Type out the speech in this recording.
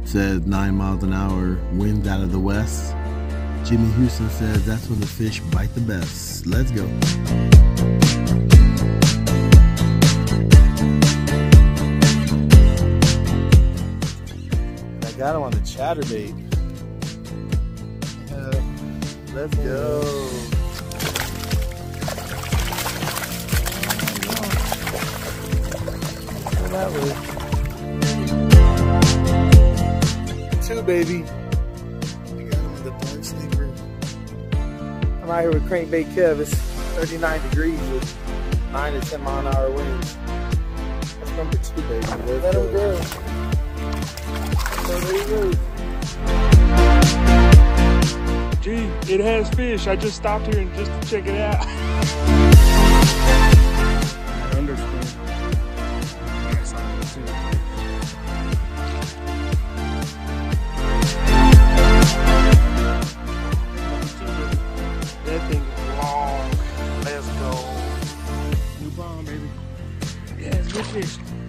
says 9 miles an hour, winds out of the west. Jimmy Houston says that's when the fish bite the best. Let's go. I got him on the chatterbait. Let's go. That way. 2, baby. I got him in the dark sleeper. I'm out here with crankbait Kev. It's 39 degrees with 9 to 10 mile an hour winds. That's number 2, baby. Let him go. So there you go. Gee, it has fish. I just stopped here and just to check it out. Underspin. That thing is long. Let's go. New bomb, baby. Yeah, it's good fish.